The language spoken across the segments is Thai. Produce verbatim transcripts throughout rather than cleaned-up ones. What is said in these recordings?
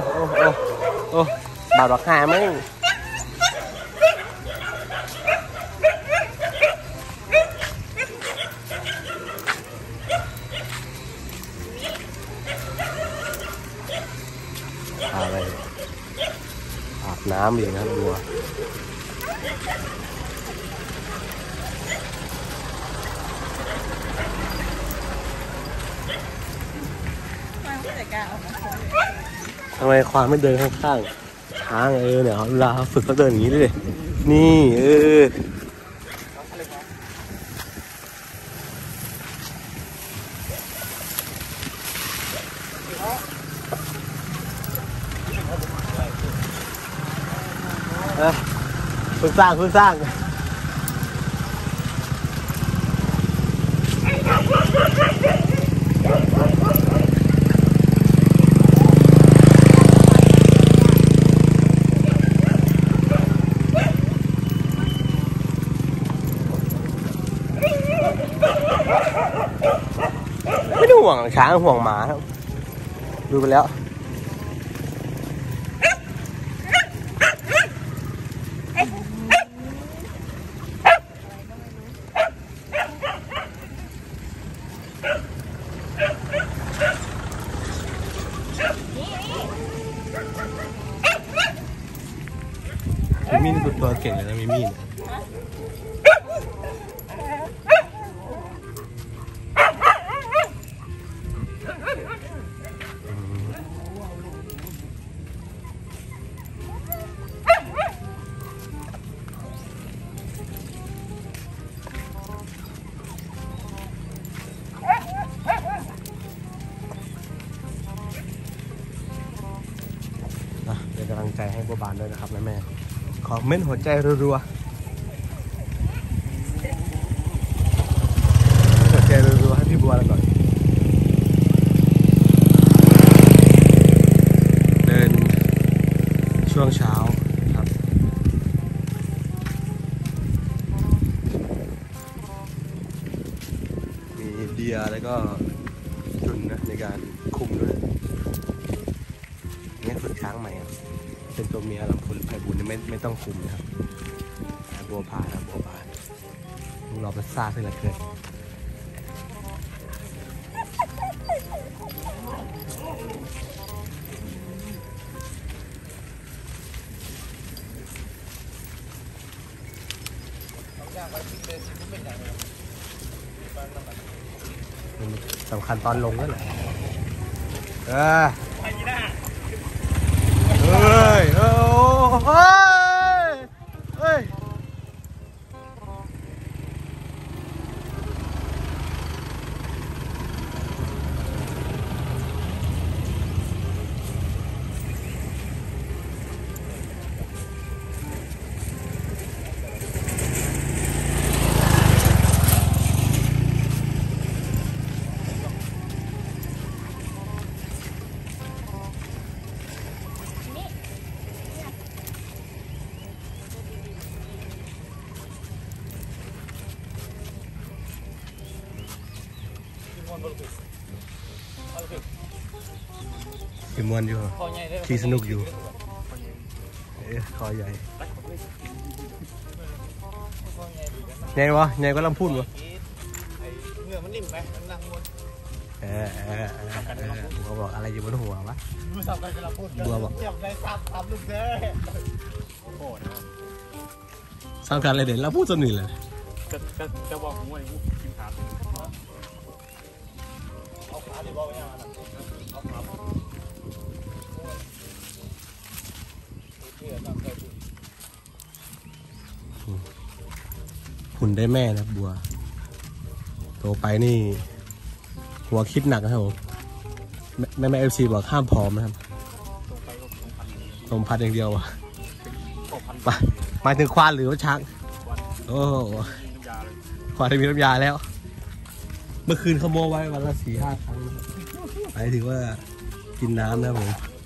โอ้โอ้โอ้บาดหลักหายไหมอะไรอาบน้ำอีกนะบัวทำไมควายไม่เดินข้างๆช้างเออเนี่ยเวลาเขาฝึกเขาเดินอย่างนี้เลยนี่เออคุณสร้างคุณสร้างไม่ได้ห่วงช้างห่วงหมาครับดูไปแล้วมิมี่นี่ตัวเก่งเลยนะมิมี่เป็นกำลังใจให้บัวบานด้วยนะครับแม่แม่ขอเม้นหัวใจรัวๆหัวใจรัวๆให้พี่บัวแล้วก่อนเดินช่วงเช้าครับมีเดียแล้วก็จุนนะในการคุมด้วยนี่ฝึกช้างใหม่เป็นตัวเมียลำพูนไพบุญไม่ไม่ต้องคุมนะครับบัวพานะบัวพาเราไปซ่าขึ้นละเกินสำคัญตอนลงนั่นแหละเออเฮ้ยเฮ้ยเฮ้ยขี่มวนอยู่ขี่สนุกอยู่เอ๊ะคอใหญ่ใหญ่วะใหญ่ก็ลำพูนวะเงื่อมันนิ่มไหมมันนั่งม้วนเออเออเออบัวบอกอะไรอยู่บนหัววะบัวบอกเจ็บในซ้ำซ้ำลูกเด้โอ้โหสร้างการอะไรเด่นแล้วพูดสนุกเลยจะจะจะบอกผมว่าไอ้กินขาเอาขาดิบอกยังไงเอาขาหุ่นได้แม่นะบัวโตไปนี่หัวคิดหนักนะครับผมแม่แม่เอฟซีบอกห้ามผอมนะครับลมพัดอย่างเดียวอ่ะไปหมายถึงควานหรือว่าช้างโอ้ควานที่มีน้ำยาแล้วเมื่อคืนขโมยไว้วันละสี่ห้าครั้งหมายถึงว่ากินน้ำนะผม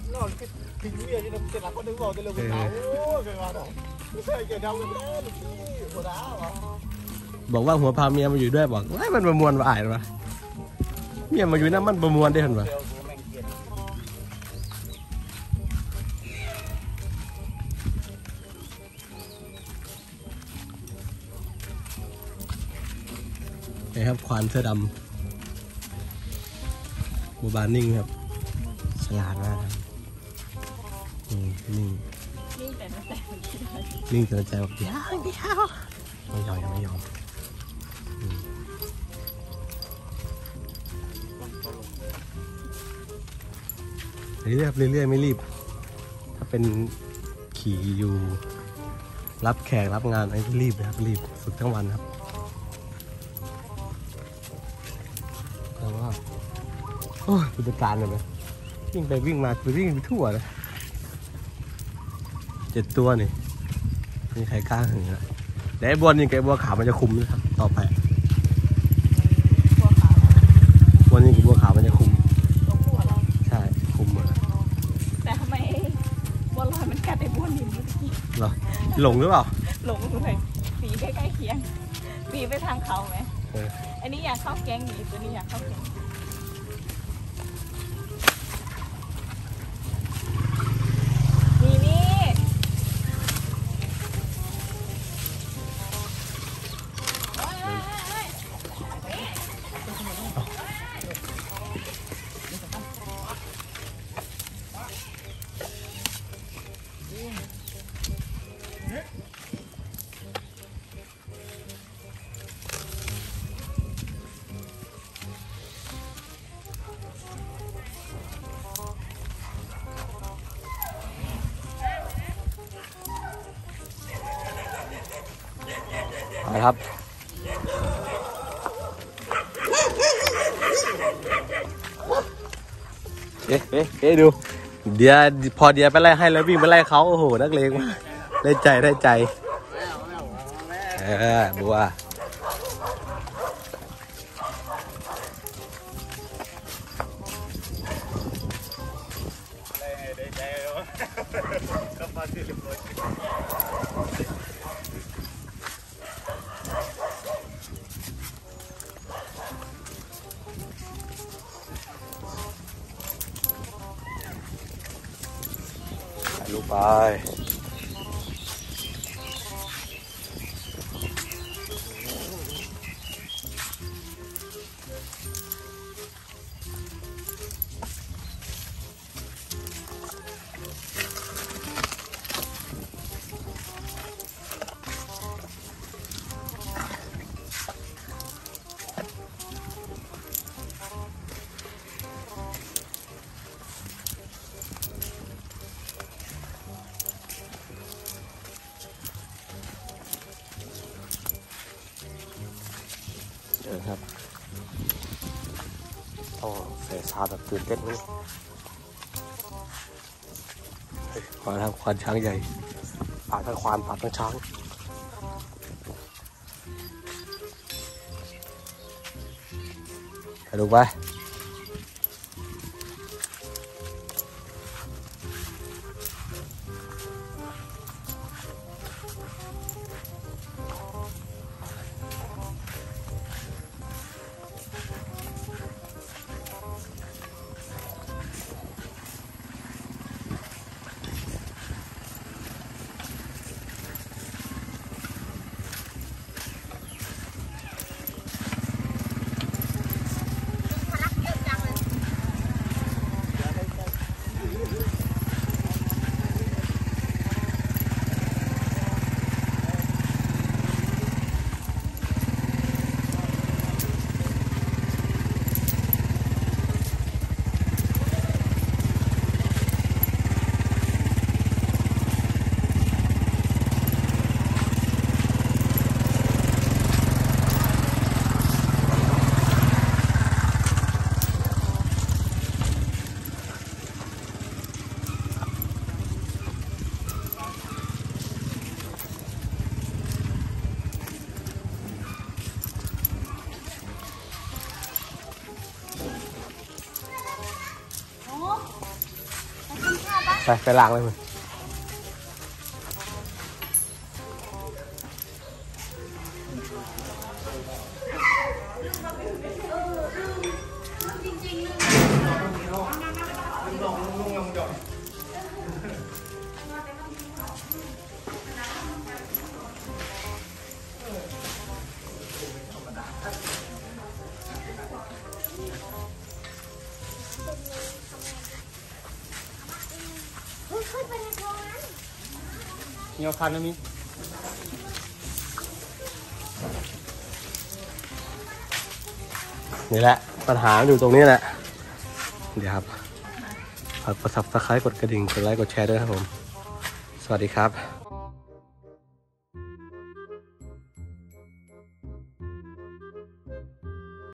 บอกว่าหัวพาเมียมาอยู่ด้วยบอกไอ้มันประมวลว่าอายหรอเมียมาอยู่นั่นมันประมวลได้เห็นปะนี่ครับควานเสื้อดำบัวบานนิ่งครับฉลาดมากครับนิ่งนิ่งแต่ใจนิ่งแต่ใจบอกเดี๋ยวเดี๋ยวไม่ยอมยังไม่ยอมเรื่อยๆเรื่อยๆไม่รีบถ้าเป็นขี่อยู่รับแขกรับงานไอ้ที่รีบนะครับรีบฝึกทั้งวันครับแต่ว่าโอ้ยผู้จัดการเลยไหมวิ่งไปวิ่งมาไปวิ่งไปทั่วเลยเจ็ดตัวนี่มีใครกล้าหึงอ่ะเดี๋ยวไอ้บัวนี่ไอ้บัวขาวมันจะคุมนะครับต่อไปบัวนี่กับบัวขาวมันจะคุมใช่คุมหมดแต่ทำไมบัวลอยมันกัดไอ้บัวนิ่มเมื่อกี้หรอหลงหรือเปล่าหลงเลยสีใกล้ๆเคียงสีไปทางเขาไหมอันนี้อยากเข้าแก๊งดีตัวนี้อยากเข้าแก๊งนี่นี่ครับเอ๊ะเอ๊ะเอ๊ะดูเดี๋ยวพอเดี๋ยวไปไล่ให้แล้ววิ่งไปไล่เขาโอ้โหนักเลงมากได้ใจได้ใจเออบัวลูกไปครับต้องเสียซาแบบตื่นเต้นนี่มาทางควานช้างใหญ่ป่าทางควานป่าทางช้างไปดูไปไปไปล้างเลยมึงเงี้ยพันนะมินี่แหละปัญหาอยู่ตรงนี้แหละเดี๋ยวครับฝากกดซับสไครต์กดกระดิ่งกดไลค์กดแชร์ด้วยครับผมสวัสดีครับ